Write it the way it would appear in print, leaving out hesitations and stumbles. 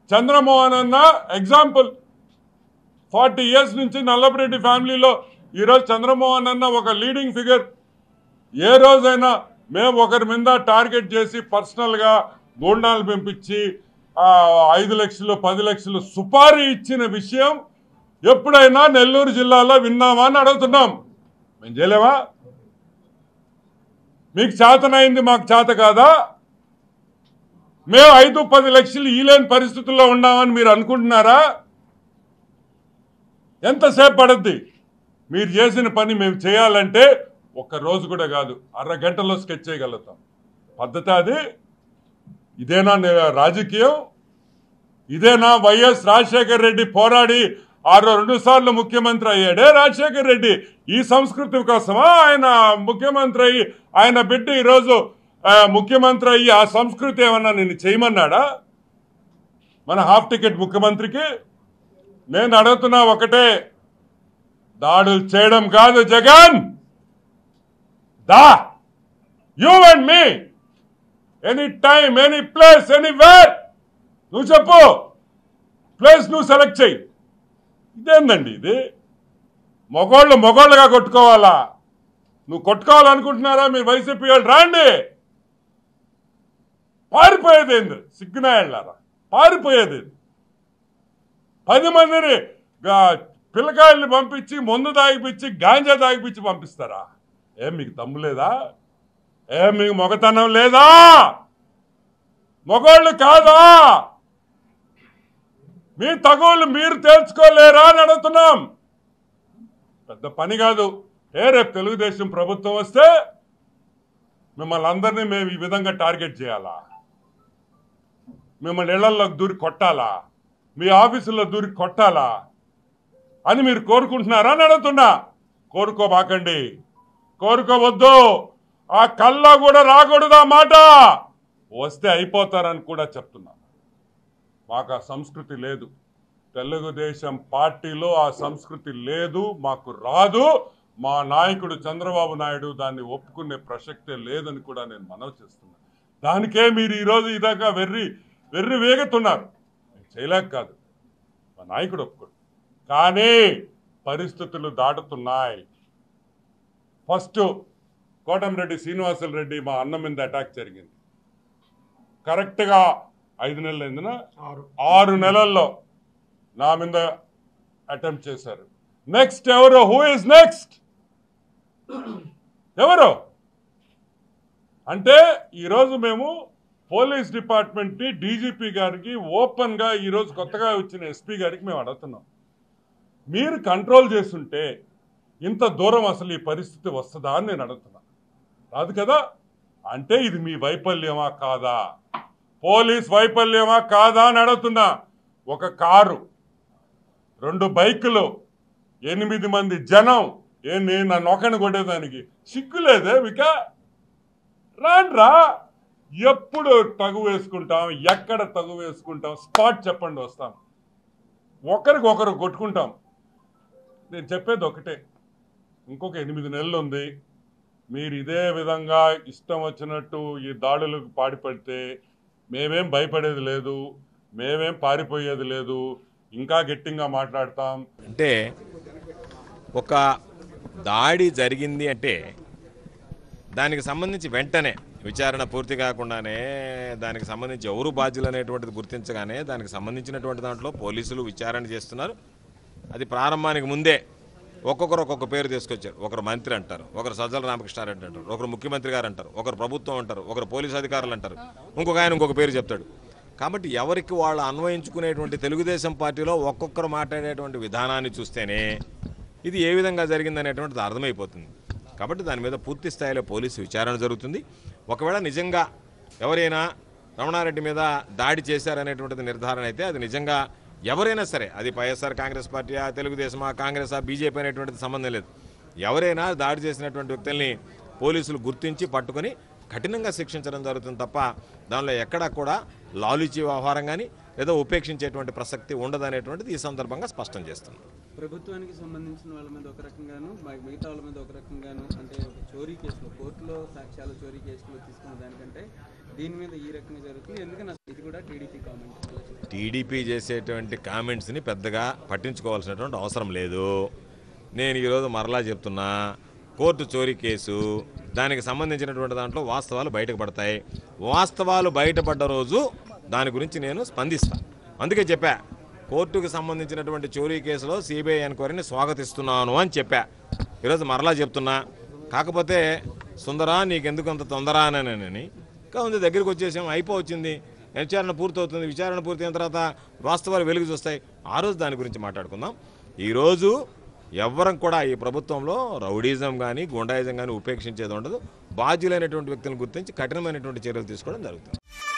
చంద్రమోహన్ అన్న example 40 years నుంచి నల్లపరెడ్డి ఫ్యామిలీలో ఈరోజు చంద్రమోహన్ అన్న ఒక లీడింగ్ ఫిగర్. ఏ రోజైనా మేము ఒకరి మీద టార్గెట్ చేసి పర్సనల్గా గూండాలు పంపించి 5 లక్షలు 10 లక్షలు సుపారీ ఇచ్చిన విషయం ఎప్పుడైనా నెల్లూరు జిల్లాలో విన్నామా అని అడుగుతున్నాం. మేము చేయలేమా? మీకు చేతనైంది మాకు చేత కాదా? మేము 5-10 లక్షలు ఈలేని పరిస్థితుల్లో ఉన్నామని మీరు అనుకుంటున్నారా? ఎంతసేపు పడుద్ది? మీరు చేసిన పని మేము చేయాలంటే ఒక్క రోజు కూడా కాదు, అరగంటలో స్కెచ్ చేయగలుగుతాం. పద్ధతి అది? ఇదేనా రాజకీయం? ఇదేనా? వైఎస్ రాజశేఖర రెడ్డి పోరాడి 2 సార్లు ముఖ్యమంత్రి అయ్యాడే రాజశేఖర రెడ్డి. ఈ సంస్కృతి కోసమా ఆయన ముఖ్యమంత్రి అయ్యి, ఆయన బిడ్డ ఈరోజు ముఖ్యమంత్రి అయ్యి ఆ సంస్కృతి ఏమన్నా నేను చేయమన్నాడా మన హాఫ్ టికెట్ ముఖ్యమంత్రికి? నేను అడుగుతున్నా ఒకటే, దాడులు చేయడం కాదు జగన్. దా you and me, any time, any place, anywhere. నువ్వు చెప్పు, ప్లేస్ నువ్వు సెలెక్ట్ చెయ్యి. ఇదేందండి ఇది? మొగోళ్ళుగా కొట్టుకోవాలా? నువ్వు కొట్టుకోవాలనుకుంటున్నారా మీరు వైసీపీ వాళ్ళు? రాండి. పారిపోయేది ఏంది? సిగ్గునాయాళ్ళారా పారిపోయేది? 10 మందిని పిల్లకాయల్ని పంపించి మందు తాగిపించి గాంజా తాగిపించి పంపిస్తారా? ఏం మీకు దమ్ము లేదా? ఏం మీకు మొగతనం లేదా? మొగోళ్ళు కాదా? మీ తగువులు మీరు తేల్చుకోలేరా అని అడుగుతున్నాం. పెద్ద పని కాదు. రేపు తెలుగుదేశం ప్రభుత్వం వస్తే మిమ్మల్ని అందరినీ మేము ఈ విధంగా టార్గెట్ చేయాలా? మిమ్మల్ని ఇళ్లలోకి దూరి కొట్టాలా? మీ ఆఫీసుల్లో దూరి కొట్టాలా అని మీరు కోరుకుంటున్నారా అని అడుగుతున్నా. కోరుకోబాకండి, కోరుకోవద్దు. ఆ కల్లో కూడా రాకూడదు ఆ మాట. వస్తే అయిపోతారని కూడా చెప్తున్నా. మాకు ఆ సంస్కృతి లేదు. తెలుగుదేశం పార్టీలో ఆ సంస్కృతి లేదు, మాకు రాదు. మా నాయకుడు చంద్రబాబు నాయుడు దాన్ని ఒప్పుకునే ప్రసక్తే లేదని కూడా నేను మనవి చేస్తున్నా. దానికే మీరు ఈరోజు ఇదాకా వెర్రి వేగుతున్నారు. చేయలేక కాదు, మా నాయకుడు ఒప్పుకోడు. కానీ పరిస్థితులు దాటుతున్నాయి. ఫస్ట్ కోటమిరెడ్డి శ్రీనివాసులు రెడ్డి మా అన్న మీద అటాక్ జరిగింది. కరెక్ట్గా 5 నెలలు అయిందినా, 6 నెలల్లో నా మీద అటెంప్ట్ చేశారు. నెక్స్ట్ ఎవరు? Who is next? ఎవరు అంటే ఈరోజు మేము పోలీస్ డిపార్ట్మెంట్ని డీజీపీ గారికి ఓపెన్గా ఈరోజు కొత్తగా వచ్చిన ఎస్పీ గారికి మేము అడుగుతున్నాం. మీరు కంట్రోల్ చేస్తుంటే ఇంత దూరం అసలు ఈ పరిస్థితి వస్తుందా అని నేను అడుగుతున్నా. రాదు కదా? అంటే ఇది మీ వైఫల్యమా కాదా? పోలీస్ వైఫల్యమా కాదా అని అడుగుతున్నా. ఒక కారు, 2 బైకులు, 8 మంది జనం, నేను నన్ను ఒకని కొట్టేదానికి సిగ్గులేదే విక? రాండ్రా. ఎప్పుడు తగు వేసుకుంటాం, ఎక్కడ తగు వేసుకుంటాం, స్పాట్ చెప్పండి వస్తాం. ఒకరికొకరు కొట్టుకుంటాం. నేను చెప్పేది ఒకటే, ఇంకొక 8 నెలలు ఉంది. మీరు ఇదే విధంగా ఇష్టం వచ్చినట్టు ఈ దాడులకు పాడిపడితే మేమేం భయపడేది లేదు, మేమేం పారిపోయేది లేదు, ఇంకా గట్టిగా మాట్లాడతాం. అంటే ఒక దాడి జరిగింది అంటే దానికి సంబంధించి వెంటనే విచారణ పూర్తి కాకుండానే దానికి సంబంధించి ఎవరు బాధ్యులు అనేటువంటిది గుర్తించగానే దానికి సంబంధించినటువంటి దాంట్లో పోలీసులు విచారణ చేస్తున్నారు. అది ప్రారంభానికి ముందే ఒక్కొక్కరు ఒక్కొక్క పేరు తీసుకొచ్చారు. ఒకరు మంత్రి అంటారు, ఒకరు సజ్జల రామకృష్ణారెడ్డి అంటారు, ఒకరు ముఖ్యమంత్రి గారు అంటారు, ఒకరు ప్రభుత్వం అంటారు, ఒకరు పోలీసు అధికారులు అంటారు, ఇంకొక ఆయన ఇంకొక పేరు చెప్తాడు. కాబట్టి ఎవరికి వాళ్ళు అన్వయించుకునేటువంటి తెలుగుదేశం పార్టీలో ఒక్కొక్కరు మాట్లాడేటువంటి విధానాన్ని చూస్తేనే ఇది ఏ విధంగా జరిగిందనేటువంటిది అర్థమైపోతుంది. కాబట్టి దాని మీద పూర్తి స్థాయిలో పోలీసు విచారణ జరుగుతుంది. ఒకవేళ నిజంగా ఎవరైనా రమణారెడ్డి మీద దాడి చేశారనేటువంటిది నిర్ధారణ అయితే అది నిజంగా ఎవరైనా సరే, అది వైఎస్ఆర్ కాంగ్రెస్ పార్టీ, తెలుగుదేశమా, కాంగ్రెసా, బీజేపీ అనేటువంటిది సంబంధం లేదు. ఎవరైనా దాడి చేసినటువంటి వ్యక్తుల్ని పోలీసులు గుర్తించి పట్టుకొని కఠినంగా శిక్షించడం జరుగుతుంది తప్ప దానిలో ఎక్కడా కూడా లాలుచి వ్యవహారం కానీ లేదా ఉపేక్షించేటువంటి ప్రసక్తి ఉండదనేటువంటిది ఈ సందర్భంగా స్పష్టం చేస్తుంది. ప్రభుత్వానికి సంబంధించిన వాళ్ళ మీద ఒక రకంగాను మిగతా వాళ్ళ మీద ఒక రకంగాను అంటే చోరీ కేసులో కోర్టులో సాక్ష్యాల చోరీ కేసులో తీసుకున్న దానికంటే దీని మీద ఈ రకంగా జరుగుతుంది. ఎందుకంటే ఇది కూడా టీడీపీ కామెంట్. టీడీపీ చేసేటువంటి కామెంట్స్ని పెద్దగా పట్టించుకోవాల్సినటువంటి అవసరం లేదు. నేను ఈరోజు మరలా చెప్తున్నా, కోర్టు చోరీ కేసు దానికి సంబంధించినటువంటి దాంట్లో వాస్తవాలు బయటపడతాయి. వాస్తవాలు బయటపడ్డ రోజు దాని గురించి నేను స్పందిస్తాను. అందుకే చెప్పా, కోర్టుకు సంబంధించినటువంటి చోరీ కేసులో సిబిఐ ఎంక్వైరీని స్వాగతిస్తున్నాను అని చెప్పా. ఈరోజు మరలా చెప్తున్నా. కాకపోతే సుందరా నీకెందుకు అంత తొందర అని కావుంది, దగ్గరికి వచ్చేసాం, అయిపోవచ్చింది, విచారణ పూర్తవుతుంది. విచారణ పూర్తయిన తర్వాత వాస్తవాలు వెలుగు చూస్తాయి. ఆ రోజు దాని గురించి మాట్లాడుకుందాం. ఈరోజు ఎవ్వరం కూడా ఈ ప్రభుత్వంలో రౌడీజం కానీ గుండాయిజం కానీ ఉపేక్షించేది ఉండదు. బాధ్యులైనటువంటి వ్యక్తులను గుర్తించి కఠినమైనటువంటి చర్యలు తీసుకోవడం జరుగుతుంది.